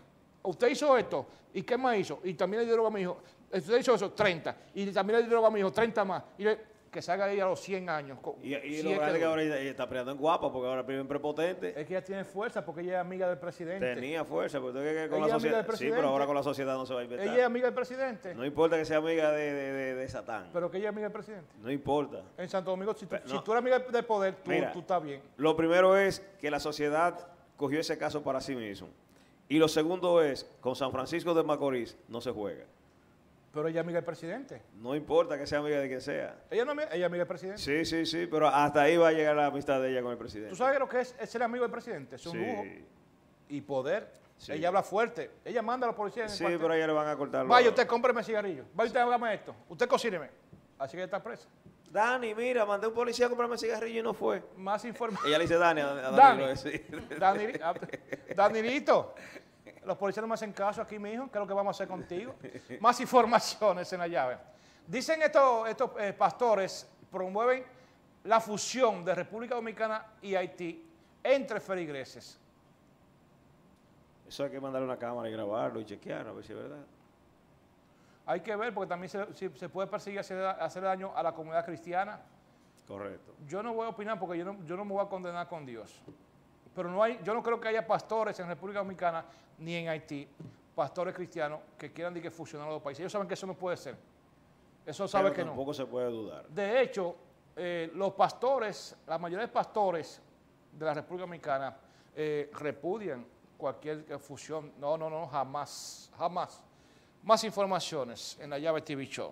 usted hizo esto, ¿y qué más hizo? Y también le dio droga a mi hijo, usted hizo eso, 30, y también le dio droga a mi hijo, 30 más. Y que salga ahí a los 100 años. Y lo grande que ahora está peleando en guapa, porque ahora es prepotente. Es que ella tiene fuerza porque ella es amiga del presidente. Tenía fuerza, porque con Ella la es amiga sociedad. del Sí, presidente. pero ahora con la sociedad no se va a inventar. Ella es amiga del presidente. No importa que sea amiga de Satán. Pero que ella es amiga del presidente. No importa. En Santo Domingo, si tú No. eres amiga del poder, Mira, tú estás bien. Lo primero es que la sociedad cogió ese caso para sí mismo. Y lo segundo es, con San Francisco de Macorís no se juega. Pero ella es amiga del presidente. No importa que sea amiga de quien sea. Ella es amiga del presidente. Sí, pero hasta ahí va a llegar la amistad de ella con el presidente. ¿Tú sabes lo que es ser amigo del presidente? Es un lujo. Y poder. Sí. Ella habla fuerte. Ella manda a los policías en el Sí, cuartel. pero a ella le van a cortar. Vaya, usted cómpreme cigarrillos. Vaya, usted hágame esto. Usted cocíneme. Así que ella está presa. Dani, mira, mandé a un policía a comprarme cigarrillo y no fue. Más información. Ella le dice Dani a Dani. Dani. Lo decir. Danilito. Los policías no me hacen caso aquí, mi hijo. ¿Qué es lo que vamos a hacer contigo? Más informaciones en la llave. Dicen estos pastores, promueven la fusión de República Dominicana y Haití entre feligreses. Eso hay que mandarle una cámara y grabarlo y chequearlo, a ver si es verdad. Hay que ver, porque también se puede perseguir hacer daño a la comunidad cristiana. Correcto. Yo no voy a opinar porque yo no me voy a condenar con Dios. Pero yo no creo que haya pastores en República Dominicana ni en Haití, pastores cristianos, que quieran fusionar los dos países. Ellos saben que eso no puede ser. Eso sabe que no. Tampoco se puede dudar. De hecho, los pastores, la mayoría de pastores de la República Dominicana repudian cualquier fusión. No, jamás. Más informaciones en la llave TV Show.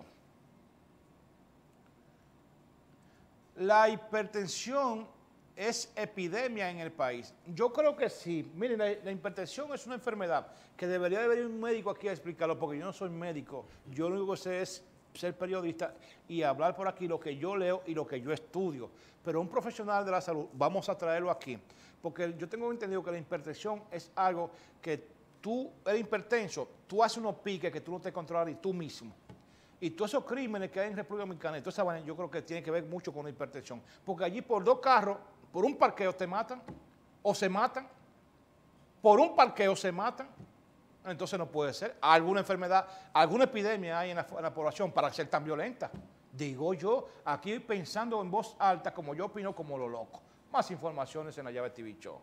La hipertensión es epidemia en el país. Yo creo que sí. Miren, la hipertensión es una enfermedad que debería de venir un médico aquí a explicarlo, porque yo no soy médico. Yo lo único que sé es ser periodista y hablar por aquí lo que yo leo y lo que yo estudio. Pero un profesional de la salud, vamos a traerlo aquí. Porque yo tengo entendido que la hipertensión es algo que tú eres hipertenso, tú haces unos piques que tú no te controlas ni tú mismo. Y todos esos crímenes que hay en República Dominicana, y toda esa vaina, yo creo que tiene que ver mucho con la hipertensión. Porque allí por 2 carros, por un parqueo te matan, o se matan, por un parqueo se matan. Entonces no puede ser. Alguna enfermedad, alguna epidemia hay en la población para ser tan violenta. Digo yo, aquí pensando en voz alta, como yo opino, como lo loco. Más informaciones en la llave TV Show.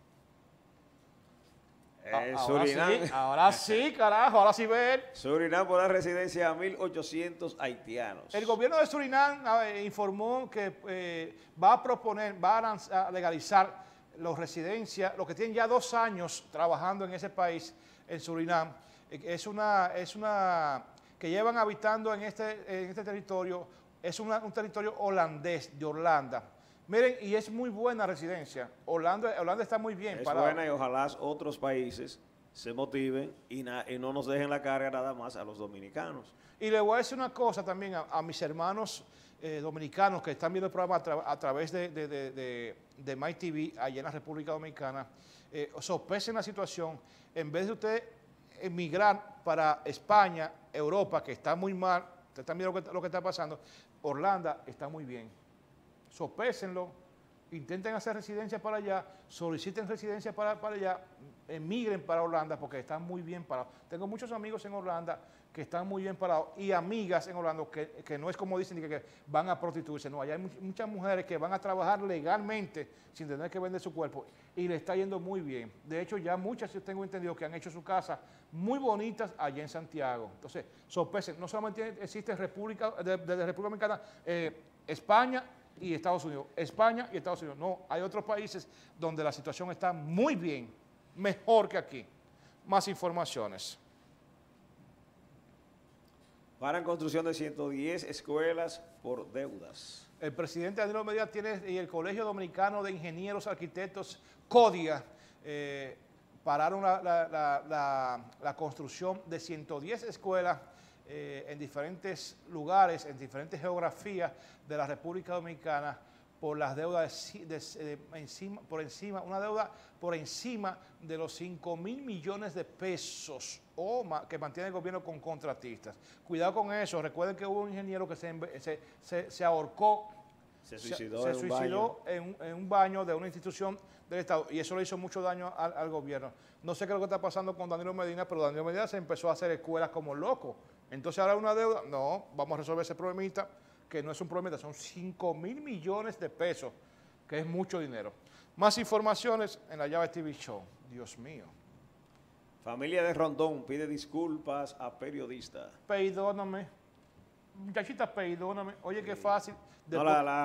Ahora sí, carajo, ahora sí ver. Surinam por la residencia a 1.800 haitianos. El gobierno de Surinam informó que va a legalizar los residencias, los que tienen ya 2 años trabajando en ese país, en Surinam. Es una que llevan habitando en este territorio, es un territorio holandés, de Holanda. Miren, y es muy buena residencia. Holanda está muy bien. Es buena y ojalá otros países se motiven y no nos dejen la carga nada más a los dominicanos. Y le voy a decir una cosa también a mis hermanos dominicanos que están viendo el programa a través de MyTV allá en la República Dominicana. Sopesen la situación. En vez de usted emigrar para España, Europa, que está muy mal, ustedes están viendo lo que está pasando, Holanda está muy bien. Sopésenlo, intenten hacer residencia para allá, soliciten residencia para allá, emigren para Holanda porque están muy bien parados. Tengo muchos amigos en Holanda que están muy bien parados y amigas en Holanda que no es como dicen que van a prostituirse, no, allá hay muchas mujeres que van a trabajar legalmente sin tener que vender su cuerpo y le está yendo muy bien. De hecho, ya muchas, yo tengo entendido, que han hecho su casa muy bonitas allá en Santiago. Entonces, sopesen, no solamente existe República Dominicana, España y Estados Unidos, España y Estados Unidos. No, hay otros países donde la situación está muy bien, mejor que aquí. Más informaciones. Paran construcción de 110 escuelas por deudas. El presidente Danilo Medina y el Colegio Dominicano de Ingenieros Arquitectos, CODIA, pararon la construcción de 110 escuelas en diferentes lugares, en diferentes geografías de la República Dominicana por las deudas una deuda por encima de los 5.000 millones de pesos que mantiene el gobierno con contratistas. Cuidado con eso. Recuerden que hubo un ingeniero que se ahorcó Se suicidó, se en, un suicidó en un baño de una institución del Estado y eso le hizo mucho daño al gobierno. No sé qué es lo que está pasando con Danilo Medina, pero Danilo Medina se empezó a hacer escuelas como loco. Entonces ahora hay una deuda. No, vamos a resolver ese problemita, que no es un problemita, son 5.000 millones de pesos, que es mucho dinero. Más informaciones en la Llave TV Show. Dios mío. Familia de Rondón pide disculpas a periodista. Perdóname. Muchachita, perdóname. Oye, qué fácil. No,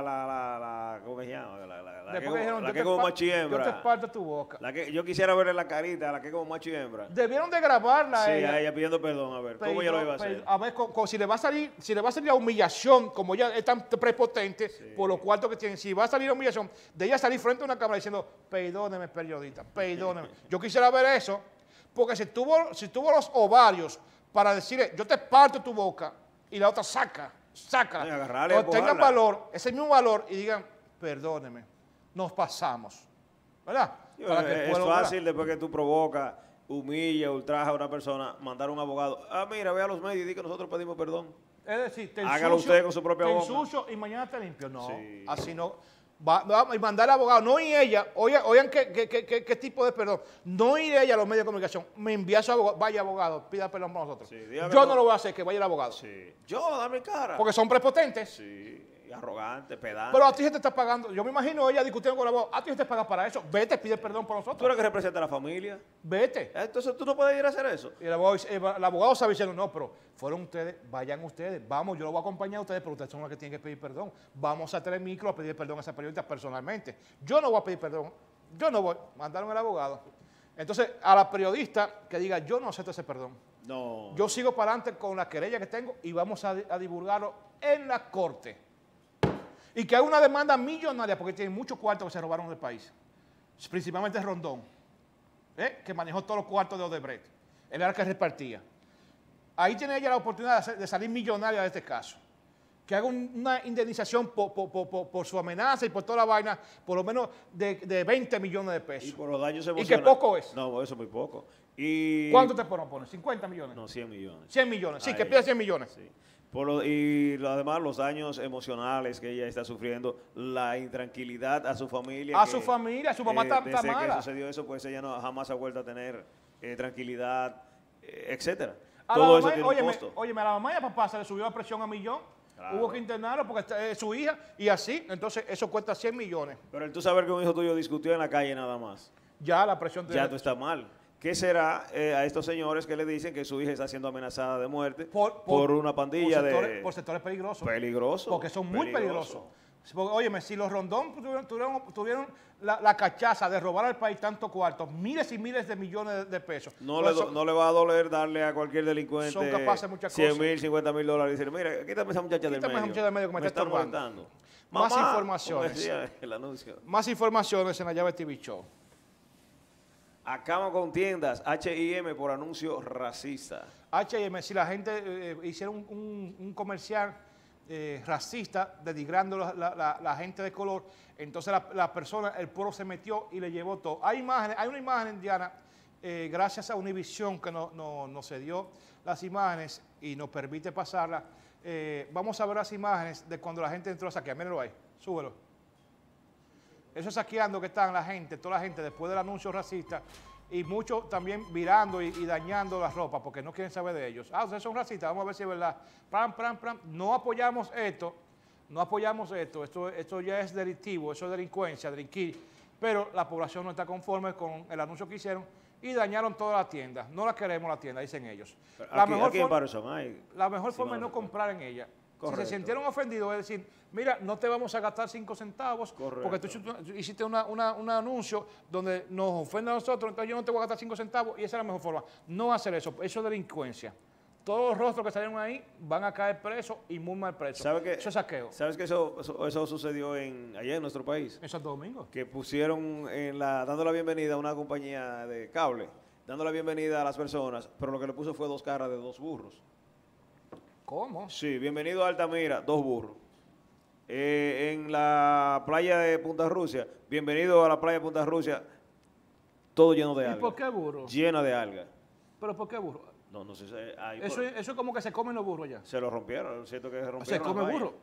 ¿cómo se llama? La que como macho y yo hembra. te parto tu boca. La que, yo quisiera verle la carita, la que como macho y hembra. Debieron de grabarla Sí, ella. a ella pidiendo perdón, a ver, ¿cómo ella lo iba a hacer? A ver, si le va a salir la humillación, como ella es tan prepotente por los cuartos que tiene, si va a salir la humillación, de ella salir frente a una cámara diciendo, perdóneme, periodista, perdóneme. Yo quisiera ver eso, porque si tuvo los ovarios para decirle, yo te parto tu boca, y la otra sácala. Cuando tengan valor, ese mismo valor, y digan, perdóneme, nos pasamos. ¿Verdad? Es fácil después que tú provocas, humillas, ultrajas a una persona, mandar a un abogado. Mira, ve a los medios y di que nosotros pedimos perdón. Es decir, hágalo usted con su propia boca. Te ensucio y mañana te limpio. No, sí. Así no. Va y mandar al abogado, no y ella. Oigan qué tipo de perdón. No ir ella a los medios de comunicación. Me envía a su abogado. Vaya abogado, pida perdón por nosotros. Sí, yo no lo voy a hacer, que vaya el abogado. Sí. Yo, dame cara. Porque son prepotentes. Sí. Arrogante, pedante. Pero a ti se te está pagando. Yo me imagino ella discutiendo con el abogado. A ti se te paga para eso. Vete, pide perdón por nosotros. Tú eres que representa a la familia. Vete. Entonces tú no puedes ir a hacer eso. Y el abogado sabe diciendo, no, pero fueron ustedes, vayan ustedes. Vamos, yo lo voy a acompañar a ustedes, pero ustedes son los que tienen que pedir perdón. Vamos a tener micro a pedir perdón a esa periodista personalmente. Yo no voy a pedir perdón. Yo no voy. Mandaron al abogado. Entonces, a la periodista que diga, yo no acepto ese perdón. No. Yo sigo para adelante con la querella que tengo y vamos a divulgarlo en la corte. Y que hay una demanda millonaria porque tienen muchos cuartos que se robaron del país. Principalmente Rondón, que manejó todos los cuartos de Odebrecht. Él era el que repartía. Ahí tiene ella la oportunidad de salir millonaria de este caso. Que haga una indemnización por su amenaza y por toda la vaina, por lo menos de 20 millones de pesos. Y por los daños emocionales. ¿Y qué poco es? No, eso es muy poco. Y... ¿Cuánto te ponen? ¿50 millones? No, 100 millones. 100 millones, sí, que pida 100 millones. Sí. Además, los daños emocionales que ella está sufriendo, la intranquilidad a su familia. A su familia, su mamá está desde mala. que sucedió eso, pues ella jamás ha vuelto a tener tranquilidad, etcétera. A Todo la eso mamá, tiene un costo. Óyeme, a la mamá y a papá se le subió la presión a 1 millón. Claro. Hubo que internarlo porque es su hija y así, entonces eso cuesta 100 millones. Pero el tú saber que un hijo tuyo discutió en la calle nada más. Ya la presión Ya tú estás mal. ¿Qué será a estos señores que le dicen que su hija está siendo amenazada de muerte por una pandilla por sectores peligrosos? Peligrosos. Porque son muy peligrosos. Porque, óyeme, si los Rondón tuvieron la cachaza de robar al país tanto cuartos, miles y miles de millones de pesos. No le va a doler darle a cualquier delincuente son capaces de muchas 100 cosas. mil, 50 mil dólares y decir, mira, quítame esa muchacha del medio. Esa muchacha del medio que me está molestando. Más Mamá, informaciones. como decía el anuncio. Más informaciones en la Llave TV Show. Acaban con tiendas H&M por anuncio racista. H&M, si la gente hiciera un comercial racista, denigrando la gente de color, entonces la persona, el pueblo se metió y le llevó todo. Hay una imagen, Diana, gracias a Univisión que nos cedió las imágenes y nos permite pasarlas. Vamos a ver las imágenes de cuando la gente entró a saquear. Mírenlo ahí, súbelo. Eso es saqueando que están toda la gente después del anuncio racista y muchos también virando y dañando la ropa porque no quieren saber de ellos. Ustedes son racistas, vamos a ver si es verdad. No apoyamos esto, esto ya es delictivo, eso es delincuencia, delinquir, pero la población no está conforme con el anuncio que hicieron y dañaron toda la tienda. No la queremos la tienda, dicen ellos. La mejor forma es no comprar en ella. Correcto. Si se sintieron ofendidos, es decir, mira, no te vamos a gastar 5 centavos porque tú hiciste un anuncio donde nos ofende a nosotros, entonces yo no te voy a gastar 5 centavos y esa es la mejor forma. No hacer eso es delincuencia. Todos los rostros que salieron ahí van a caer presos y muy mal presos. Eso es saqueo. ¿Sabes que eso sucedió allá en nuestro país? En Santo Domingo. Que pusieron dando la bienvenida a una compañía de cable, dando la bienvenida a las personas, pero lo que le puso fue 2 caras de 2 burros. ¿Cómo? Sí, bienvenido a Altamira, 2 burros. En la playa de Punta Rusia, bienvenido a la playa de Punta Rusia, todo lleno de algas. ¿Y por qué burro? Llena de algas. ¿Pero por qué burro? No sé. Eso es como que se comen los burros ya. Se lo rompieron, siento que se rompieron. ¿Se come burro?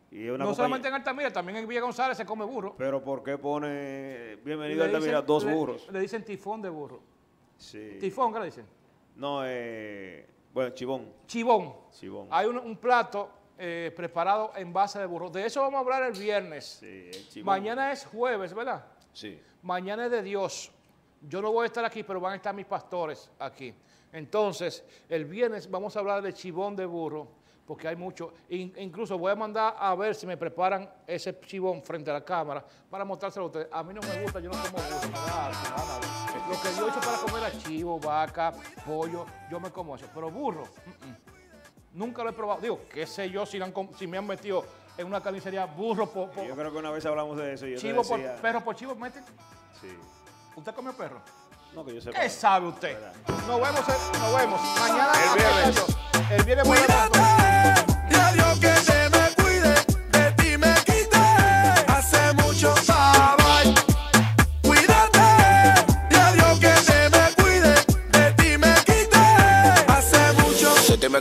Y es una No compañía- solamente en Altamira, también en Villa González se come burro. Pero ¿por qué pone bienvenido a Le Altamira dicen- dos le- burros? Le dicen tifón de burro. Sí. ¿Tifón qué le dicen? No, bueno, chibón. Chibón. Chibón. Hay un plato preparado en base de burro. De eso vamos a hablar el viernes. Sí, el chibón. Mañana es jueves, ¿verdad? Sí. Mañana es de Dios. Yo no voy a estar aquí, pero van a estar mis pastores aquí. Entonces, el viernes vamos a hablar de chibón de burro, porque hay mucho. Incluso voy a mandar a ver si me preparan ese chibón frente a la cámara para mostrárselo a ustedes. A mí no me gusta, yo no como burro. Nada. Lo que yo he hecho para comer es chivo, vaca, pollo, yo me como eso. Pero burro, nunca lo he probado. Digo, qué sé yo si me han metido en una carnicería burro por Yo creo que una vez hablamos de eso y yo chivo te por decía... perro por chivo meten. Sí. ¿Usted comió perro? No, que yo sepa. ¿Qué sabe usted? Verdad. Nos vemos. Mañana. El viernes. El viernes voy a Ya Dios que te me cuide, de ti me quité. Hace mucho bye. Cuídate. Ya Dios que te me cuide, de ti me quité. Hace mucho.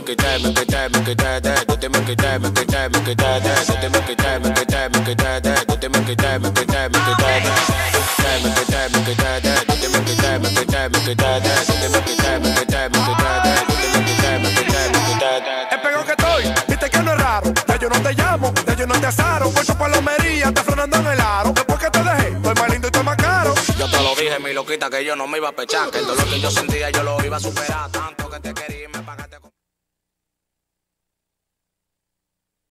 Es pegado que estoy, viste que no es raro. Ya yo no te llamo, ya yo no te asaro. Por tu palomería, te frenando en el aro. Después que te dejé, estoy más lindo y estoy más caro. Yo te lo dije, mi loquita, que yo no me iba a pechar. Que todo lo que yo sentía yo lo iba a superar. Tanto que te quería y me